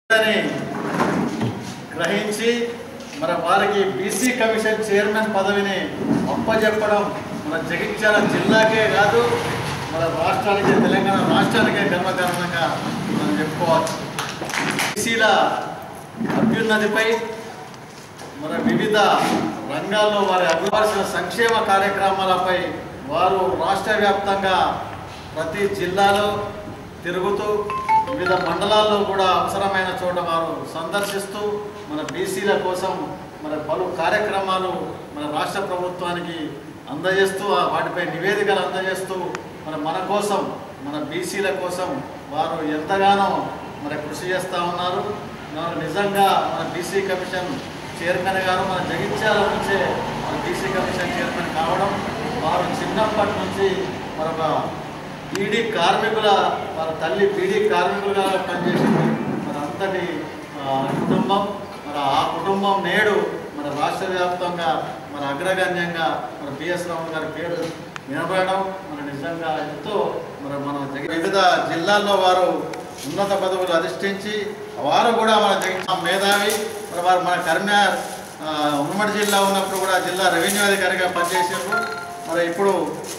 గ్రహించి మన వారికి బీసీ కమిషన్ చైర్మన్ పదవిని అప్పజెప్పడం మన జగిత్యాల జిల్లాకే కాదు మన రాష్ట్రానికి తెలంగాణ రాష్ట్రానికే గర్వకారణంగా మనం చెప్పుకోవచ్చు. బీసీల అభ్యున్నతిపై మన వివిధ రంగాల్లో వారి అభివృద్ధి సంక్షేమ కార్యక్రమాలపై వారు రాష్ట్ర వ్యాప్తంగా ప్రతి జిల్లాలో తిరుగుతూ వివిధ మండలాల్లో కూడా అవసరమైన చోట వారు సందర్శిస్తూ మన బీసీల కోసం మన పలు కార్యక్రమాలు మన రాష్ట్ర ప్రభుత్వానికి అందజేస్తూ వాటిపై నివేదికలు అందజేస్తూ మన కోసం మన బీసీల కోసం వారు ఎంతగానో కృషి చేస్తూ ఉన్నారు. నిజంగా మన బీసీ కమిషన్ చైర్మన్ గారు మన జగిత్యాల నుంచే మన బీసీ కమిషన్ చైర్మన్ కావడం, వారు చిన్నప్పటి నుంచి మరొక బీడీ కార్మికుల మన తల్లి బీడీ కార్మికులుగా పనిచేసింది మన అంతటి కుటుంబం. ఆ కుటుంబం నేడు మన రాష్ట్ర వ్యాప్తంగా మన అగ్రగణ్యంగా మన బిఎస్ రావు గారి పేరు వినబడడం నిజంగా ఎంతో మన వివిధ జిల్లాల్లో వారు ఉన్నత పదవులు అధిష్ఠించి వారు కూడా మన జగిత్యాల మేధావి. వారు మన కరీంనగర్ ఉమ్మడి జిల్లా ఉన్నప్పుడు కూడా జిల్లా రెవెన్యూ అధికారిగా పనిచేసారు. ఇప్పుడు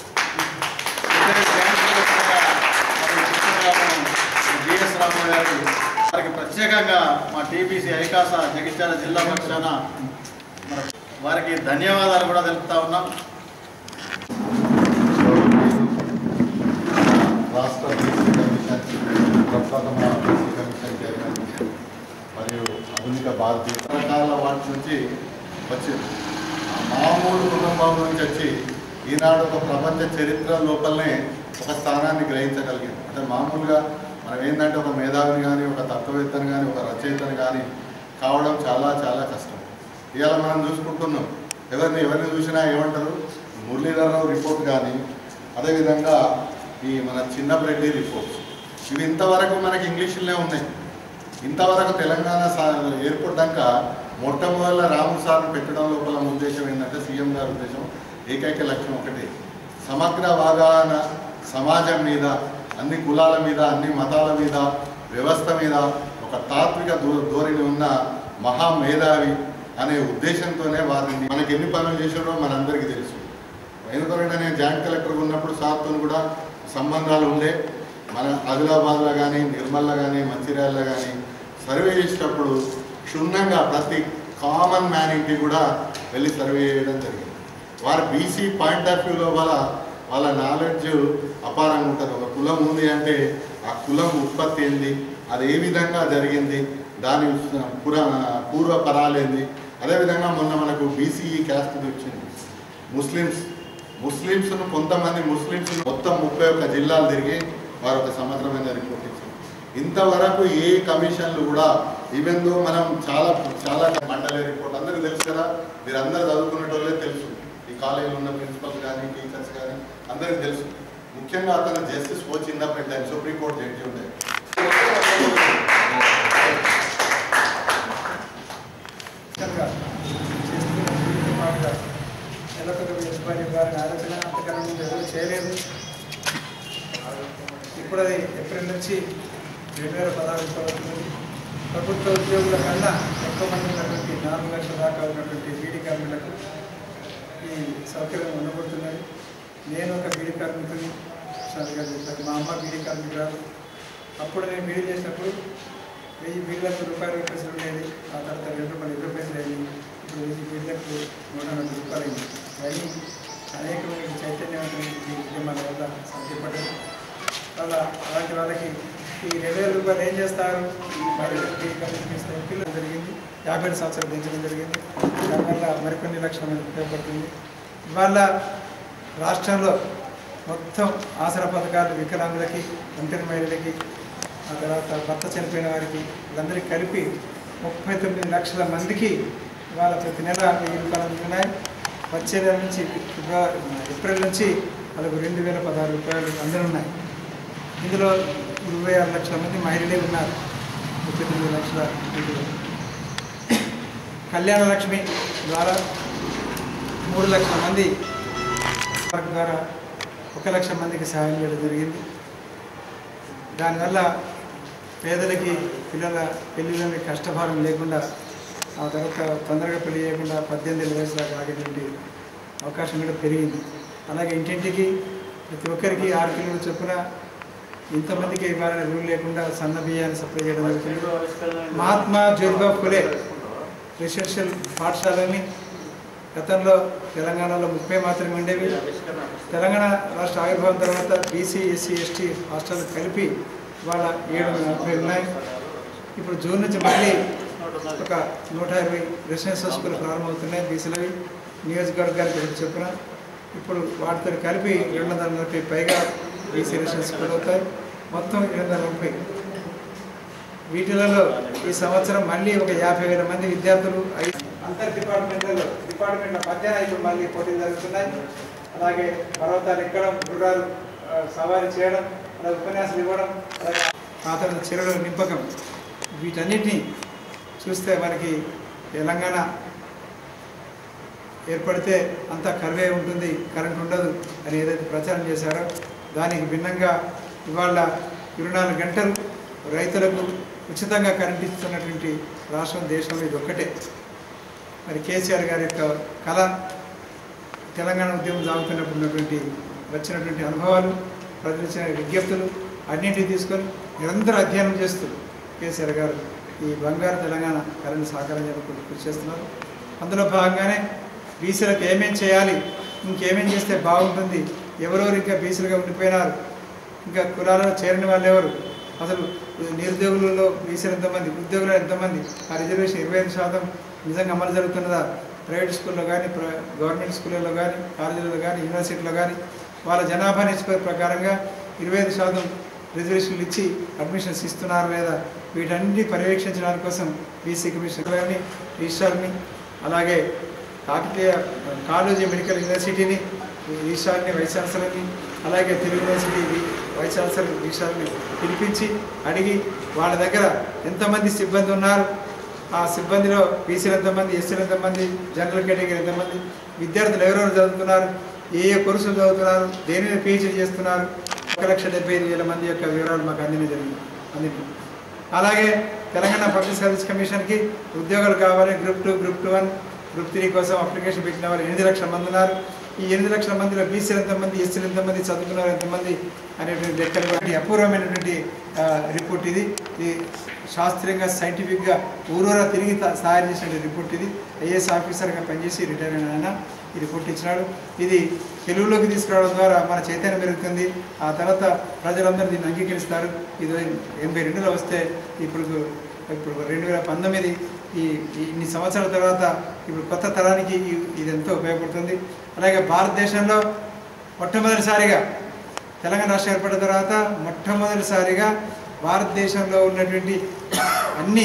బిఎస్ రావు గారు వారికి ప్రత్యేకంగా మా టీబీసీ ఐకాస జగిత్యాల జిల్లా పక్షాన వారికి ధన్యవాదాలు కూడా తెలుపుతా ఉన్నాం. రాష్ట్ర బీసీ కమిషన్ ప్రప్రథమ బీసీ కమిషన్ చైర్మన్ మరియు ఆధునిక భారతీయ రకాల వాటి నుంచి వచ్చింది. మామూలు కుటుంబం నుంచి వచ్చి ఈనాడు ఒక ప్రపంచ చరిత్ర లోపలనే ఒక స్థానాన్ని గ్రహించగలిగింది. అంటే మామూలుగా మనం ఏంటంటే ఒక మేధావిని కానీ ఒక తత్వవేత్తని కానీ ఒక రచయితని కానీ కావడం చాలా చాలా కష్టం. ఇవాళ మనం చూసుకుంటున్నాం, ఎవరిని చూసినా ఏమంటారు, మురళీధరరావు రిపోర్ట్ కానీ అదేవిధంగా ఈ మన చిన్నబ్రెడ్డి రిపోర్ట్స్ ఇవి ఇంతవరకు మనకి ఇంగ్లీషులోనే ఉన్నాయి. ఇంతవరకు తెలంగాణ ఏర్పడ్డాక మొట్టమొదల రాము సార్ని పెట్టడం లోపల ఉద్దేశం ఏంటంటే సీఎం గారి ఉద్దేశం ఏకైక లక్ష్యం ఒకటి, సమగ్ర అవగాహన సమాజం మీద, అన్ని కులాల మీద, అన్ని మతాల మీద, వ్యవస్థ మీద ఒక తాత్విక ధోరణి ఉన్న మహామేధావి అనే ఉద్దేశంతోనే వారిని మనకి ఎన్ని పనులు చేసారో మనందరికీ తెలుసు. ఎందుకంటే నేను జాయింట్ కలెక్టర్ ఉన్నప్పుడు సార్తో కూడా సంబంధాలు ఉండే. మన ఆదిలాబాద్లో కానీ నిర్మల్లో కానీ మంచిర్యాలలో కానీ సర్వే చేసేటప్పుడు క్షుణ్ణంగా ప్రతి కామన్ మ్యాన్కి కూడా వెళ్ళి సర్వే చేయడం జరిగింది. వారి బీసీ పాయింట్ ఆఫ్ వ్యూలో వాళ్ళ నాలెడ్జ్ అపారంగా ఉంటుంది. ఒక కులం ఉంది అంటే ఆ కులం ఉత్పత్తి ఏంది, అది ఏ విధంగా జరిగింది, దాని పూర్వపరాలేంది. అదేవిధంగా మొన్న మనకు బీసీఈ క్యాస్ట్ వచ్చింది. ముస్లిమ్స్ను కొంతమంది ముస్లిమ్స్ మొత్తం 31 జిల్లాలు తిరిగి వారు ఒక సమగ్రమైన రిపోర్ట్ ఇచ్చారు. ఇంతవరకు ఏ కమిషన్లు కూడా ఈవెన్ మనం చాలా మండలి రిపోర్ట్ అందరికీ తెలుసు కదా, మీరు అందరూ చదువుకునేటోళ్ళే తెలుసు. ఈ కాలేజీలో ఉన్న ప్రిన్సిపల్స్ కానీ టీచర్స్ కానీ అందరికీ తెలుసు. ముఖ్యంగా అతను జస్టిస్ ఓ చిన్నప్పటి ఆయన సుప్రీంకోర్టు జడ్జి ఉండే. ఆలోచన అంతకన్నా ఎవరు చేయలేదు. ఇప్పుడు అది ఏప్రిల్ నుంచి 2016 అవుతుంది. ప్రభుత్వ ఉద్యోగుల కన్నా ఎక్కువ మంది ఉన్నటువంటి 4 లక్షల దాకా ఉన్నటువంటి బీడీ కార్మికులకు ఈ సౌకర్యం ఉండబోతున్నది. నేను ఒక బీడీ కార్మికుని సరిగా చెప్పాను. మా అమ్మ బీడీ కార్మికురాలు. అప్పుడు నేను బీడీ చేసినప్పుడు 1000 బీడీలకు ₹1 ఉండేది. ఆ తర్వాత ₹2 అయింది. ఇప్పుడు 1000 బీడీలకు ₹140 అయింది. కానీ అనేకమైన చైతన్యమైనటువంటి ఉద్యమాల వల్ల సాధ్యపడ్డది. అలాంటి వాళ్ళకి ఈ ₹20,000 ఏం చేస్తారు, జరిగింది. 50 సంవత్సరాలు పెంచడం జరిగింది. దానివల్ల మరికొన్ని లక్షల మంది ఉపయోగపడుతుంది. ఇవాళ రాష్ట్రంలో మొత్తం ఆసరా పథకాలు వికలాంగులకి, ఒంటరి మహిళలకి, ఆ తర్వాత భర్త చనిపోయిన వారికి వీళ్ళందరికీ కలిపి 39 లక్షల మందికి ఇవాళ ప్రతి నెల ₹1000 అందుతున్నాయి. వచ్చే నెల నుంచి ఏప్రిల్ నుంచి వాళ్ళకు ₹2,016 అందరున్నాయి. ఇందులో 26 లక్షల మంది మహిళలే ఉన్నారు. 39 లక్షల మందిలో కళ్యాణ లక్ష్మి ద్వారా 3 లక్షల మంది ద్వారా 1 లక్ష మందికి సహాయం చేయడం జరిగింది. దానివల్ల పేదలకి పిల్లల పెళ్ళిళ్ళని కష్టభారం లేకుండా ఆ తర్వాత తొందరగా పెళ్లి చేయకుండా 18 వయసు దాకా ఆగేటువంటి అవకాశం కూడా పెరిగింది. అలాగే ఇంటింటికి ప్రతి ఒక్కరికి 6 కిలోలు చొప్పున ఇంతమందికి ఇవ్వాలనే రూల్ లేకుండా సన్న బియ్యాన్ని సప్లై చేయడం జరుగుతుంది. మహాత్మా జ్యోతిబా ఫులే రెసిడెన్షియల్ పాఠశాలని గతంలో తెలంగాణలో 30 మాత్రమే ఉండేవి. తెలంగాణ రాష్ట్ర ఆవిర్భావం తర్వాత బీసీ ఎస్సీ ఎస్టీ హాస్టల్ కలిపి ఇవాళ 740 ఉన్నాయి. ఇప్పుడు జూన్ నుంచి మళ్ళీ ఒక 120 రెసిడెన్షియల్ స్కూల్ ప్రారంభమవుతున్నాయి బీసీలవి నియోజకవర్గానికి ఒకటి చొప్పున. ఇప్పుడు వాటితో కలిపి 240 పైగా బీసీ రెసిడెన్షియల్ స్కూల్ అవుతాయి. మొత్తం 230. వీటిలలో ఈ సంవత్సరం మళ్ళీ ఒక 50,000 మంది విద్యార్థులు అంతర్ డిపార్ట్మెంట్ల మధ్య ఇప్పుడు మళ్ళీ పోటీలు జరుగుతున్నాయి. అలాగే పర్వతాలు ఎక్కడం, గుర్రాలు సవారీ చేయడం, అలాగే ఉపన్యాసాలు ఇవ్వడం, అలాగే ఆ తర్వాత చెరువుల నింపకం, వీటన్నిటినీ చూస్తే మనకి తెలంగాణ ఏర్పడితే అంతా కరువే ఉంటుంది, కరెంట్ ఉండదు అని ఏదైతే ప్రచారం చేశారో దానికి భిన్నంగా ఇవాళ 24 గంటలు రైతులకు ఉచితంగా కరెంట్ ఇస్తున్నటువంటి రాష్ట్రం దేశంలో ఇది ఒక్కటే. మరి కేసీఆర్ గారి యొక్క కళ, తెలంగాణ ఉద్యమం సాగుతున్నప్పుడు వచ్చినటువంటి అనుభవాలు, ప్రజలు ఇచ్చిన విజ్ఞప్తులు అన్నింటినీ తీసుకొని నిరంతర అధ్యయనం చేస్తూ కేసీఆర్ గారు ఈ బంగారు తెలంగాణ కళను సాకారం చేయడానికి కృషి చేస్తున్నారు. అందులో భాగంగానే బీసీలకు ఏమేం చేయాలి, ఇంకేమేం చేస్తే బాగుంటుంది, ఎవరెవరు ఇంకా బీసీలుగా ఉండిపోయినారు, ఇంకా కులాలలో చేరిన వాళ్ళు ఎవరు, అసలు నిరుద్యోగులలో బీసీలు ఎంతమంది, ఉద్యోగులు ఎంతమంది, ఆ రిజర్వేషన్ 25% నిజంగా అమలు జరుగుతున్నదా, ప్రైవేట్ స్కూల్లో కానీ గవర్నమెంట్ స్కూళ్ళలో కానీ కాలేజీలలో కానీ యూనివర్సిటీలో కానీ వాళ్ళ జనాభా నిష్పత్తి ప్రకారంగా 25% రిజర్వేషన్లు ఇచ్చి అడ్మిషన్స్ ఇస్తున్నారు లేదా, వీటన్నిటి పర్యవేక్షించడానికి కోసం బీసీ కమిషన్ గారిని, రిజిస్ట్రార్ని, అలాగే కాకతీయ కాలేజీ మెడికల్ యూనివర్సిటీని రిజిస్ట్రార్ని, వైస్ ఛాన్సలర్ని, అలాగే తెలుగు యూనివర్సిటీ వైస్ ఛాన్సలర్ రిజిస్ట్రార్ని పిలిపించి అడిగి వాళ్ళ దగ్గర ఎంతమంది సిబ్బంది ఉన్నారు, ఆ సిబ్బందిలో బీసీలు ఎంతమంది, ఎస్సీలు ఎంతమంది, జనరల్ కేటగిరీ ఎంతమంది, విద్యార్థులు ఎవరెవరు చదువుతున్నారు, ఏ కోర్సులు చదువుతున్నారు, దేని మీద పీహెచ్డీ చేస్తున్నారు, 1,75,000 మంది యొక్క వివరాలు మాకు అందింది. అలాగే తెలంగాణ పబ్లిక్ సర్వీస్ కమిషన్కి ఉద్యోగాలు కావాలి, గ్రూప్ 2, గ్రూప్ 1, గ్రూప్ 3 కోసం అప్లికేషన్ పెట్టిన వాళ్ళు 8 లక్షల మంది ఉన్నారు. ఈ 8 లక్షల మందిలో బీసీలు ఎంతమంది, ఎస్సీలు ఎంతమంది, చదువుకున్నారు ఎంతమంది అనేటువంటి లెక్కలు బట్టి అపూర్వమైనటువంటి రిపోర్ట్ ఇది. ఇది శాస్త్రీయంగా సైంటిఫిక్గా ఊరూరా తిరిగి తయారు చేసిన రిపోర్ట్ ఇది. ఐఏఎస్ ఆఫీసర్గా పనిచేసి రిటైర్ అయిన ఆయన ఈ రిపోర్ట్ ఇచ్చినాడు. ఇది తెలుగులోకి తీసుకురావడం ద్వారా మన చైతన్యం పెరుగుతుంది. ఆ తర్వాత ప్రజలందరూ దీన్ని అంగీకరిస్తారు. ఇది 82లో వస్తే ఇప్పుడు 2019 ఇన్ని సంవత్సరాల తర్వాత ఇప్పుడు కొత్త తరానికి ఇది ఎంతో ఉపయోగపడుతుంది. అలాగే భారతదేశంలో మొట్టమొదటిసారిగా తెలంగాణ రాష్ట్రం ఏర్పడిన తర్వాత మొట్టమొదటిసారిగా భారతదేశంలో ఉన్నటువంటి అన్ని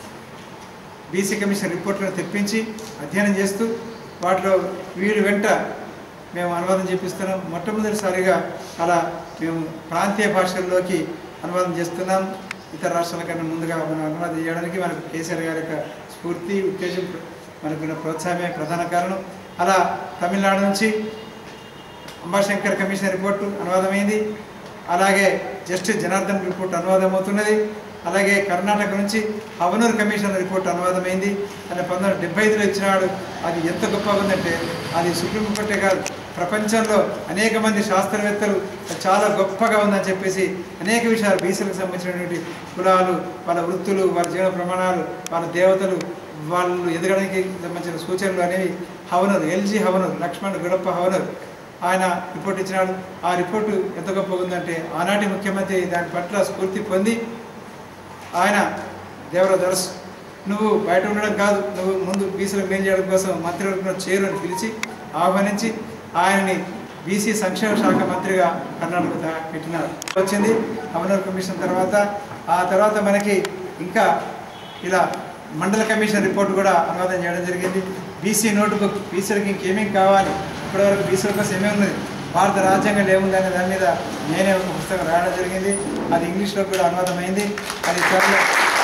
బీసీ కమిషన్ రిపోర్ట్లను తెప్పించి అధ్యయనం చేస్తూ వాటిలో వీడి వెంట మేము అనువాదం చేపిస్తున్నాం. మొట్టమొదటిసారిగా అలా మేము ప్రాంతీయ భాషల్లోకి అనువాదం చేస్తున్నాం. ఇతర రాష్ట్రాల కన్నా ముందుగా మనం అనువాదం చేయడానికి మనకు కేసీఆర్ గారి యొక్క స్ఫూర్తి, ఉత్తేజం, మనకున్న ప్రోత్సాహమే ప్రధాన కారణం. అలా తమిళనాడు నుంచి అంబాశంకర్ కమిషన్ రిపోర్టు అనువాదమైంది. అలాగే జస్టిస్ జనార్దన్ రిపోర్ట్ అనువాదం అవుతున్నది. అలాగే కర్ణాటక నుంచి హవనూర్ కమిషన్ రిపోర్ట్ అనువాదమైంది. అని 1975లో ఇచ్చినాడు. అది ఎంత గొప్పగా ఉందంటే అది సుప్రీంకోర్టే కాదు, ప్రపంచంలో అనేక మంది శాస్త్రవేత్తలు చాలా గొప్పగా ఉందని చెప్పేసి అనేక విషయాలు బీసీలకు సంబంధించినటువంటి కులాలు, వాళ్ళ వృత్తులు, వాళ్ళ జీవన ప్రమాణాలు, వాళ్ళ దేవతలు, వాళ్ళు ఎదగడానికి సంబంధించిన సూచనలు అనేవి హవనూర్, ఎల్జీ హవనూర్, లక్ష్మణ్ గుడప్ప హవనూర్ ఆయన రిపోర్ట్ ఇచ్చినాడు. ఆ రిపోర్టు ఎంత గొప్పగా ఉందంటే ఆనాటి ముఖ్యమంత్రి దాని పట్ల స్ఫూర్తి పొంది ఆయన దేవరాజరస్ నువ్వు బయట ఉండడం కాదు, నువ్వు ముందు బీసీలకు మేలు చేయడం కోసం మంత్రివర్గంలో చేరు అని పిలిచి ఆహ్వానించి ఆయనని బీసీ సంక్షేమ శాఖ మంత్రిగా కర్ణాటక పెట్టినారు. వచ్చింది హవనూర్ కమిషన్ తర్వాత. ఆ తర్వాత మనకి ఇంకా ఇలా మండల కమిషన్ రిపోర్ట్ కూడా అనువాదం చేయడం జరిగింది. బీసీ నోట్బుక్, బీసీలకు ఇంకేమేమి కావాలి, ఇప్పటివరకు బీసీల కోసం ఏమేమి ఉన్నది, భారత రాజ్యాంగంలో ఏముందనే దాని మీద నేనే ఒక పుస్తకం రాయడం జరిగింది. అది ఇంగ్లీష్లో కూడా అనువాదమైంది. అది త్వరలో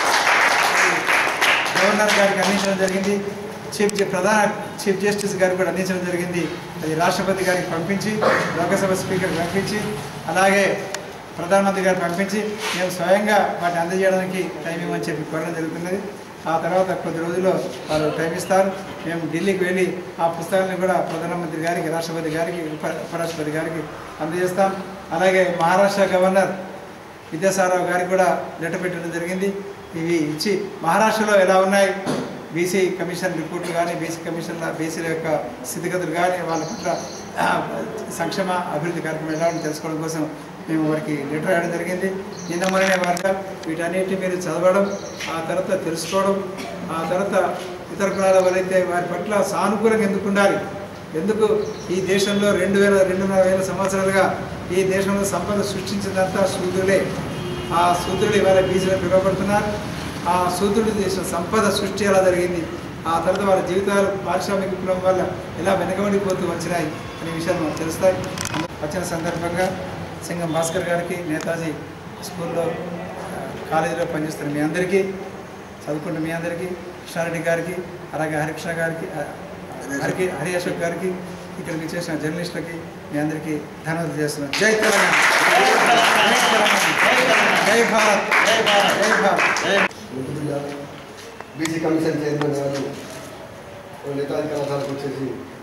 గవర్నర్ గారికి అందించడం జరిగింది. ప్రధాన చీఫ్ జస్టిస్ గారికి కూడా అందించడం జరిగింది. అది రాష్ట్రపతి గారికి పంపించి, లోకసభ స్పీకర్కి పంపించి, అలాగే ప్రధానమంత్రి గారు పంపించి మేము స్వయంగా వాటిని అందజేయడానికి టైం ఇవ్వమని చెప్పి కోరడం జరుగుతున్నది. ఆ తర్వాత కొద్ది రోజుల్లో వారు టైం ఇస్తారు. మేము ఢిల్లీకి వెళ్ళి ఆ పుస్తకాలను కూడా ప్రధానమంత్రి గారికి, రాష్ట్రపతి గారికి, ఉపరాష్ట్రపతి గారికి అందజేస్తాం. అలాగే మహారాష్ట్ర గవర్నర్ విద్యాసాగరరావు గారికి కూడా లెటర్ పెట్టడం జరిగింది. ఇవి ఇచ్చి మహారాష్ట్రలో ఎలా ఉన్నాయి బీసీ కమిషన్ రిపోర్ట్లు కానీ, బీసీల యొక్క స్థితిగతులు కానీ, వాళ్ళ పట్ల సంక్షేమ అభివృద్ధి కార్యక్రమం ఎలా తెలుసుకోవడం కోసం మేము వారికి లెటర్ రాయడం జరిగింది. నిన్న మొన్ననే వార్త వీటన్నిటిని మీరు చదవడం, ఆ తర్వాత తెలుసుకోవడం, ఆ తర్వాత ఇతర కులాల వాళ్ళైతే వారి పట్ల సానుకూలంగా ఎందుకు ఉండాలి, ఎందుకు ఈ దేశంలో 2,000-2,500 సంవత్సరాలుగా ఈ దేశంలో సంపద సృష్టించినంతా శూద్రులే. ఆ శూద్రులు ఇవాళ బీసీలో పిలువబడుతున్నారు. ఆ శూద్రుడు చేసిన సంపద సృష్టి ఎలా జరిగింది, ఆ తర్వాత వాళ్ళ జీవితాలు పారిశ్రామిక విప్లవం వల్ల ఎలా వెనకబడిపోతూ వచ్చినాయి అనే విషయాలు మనకు తెలుస్తాయి. వచ్చిన సందర్భంగా సింగం భాస్కర్ గారికి, నేతాజీ స్కూల్లో కాలేజీలో పనిచేస్తున్న మీ అందరికీ, చదువుకున్న మీ అందరికీ, కృష్ణారెడ్డి గారికి, అలాగే హరికృష్ణ గారికి, హరి అశోక్ గారికి, ఇక్కడ మీకు చేసిన జర్నలిస్టులకి మీ అందరికీ ధన్యవాదాలు చేస్తున్నాను. జై తెలంగాణ, జై భారత్, జై భారత్. బీసీ కమిషన్ చైర్మన్ గారు నేతాజీ కళాశాలకు వచ్చేసి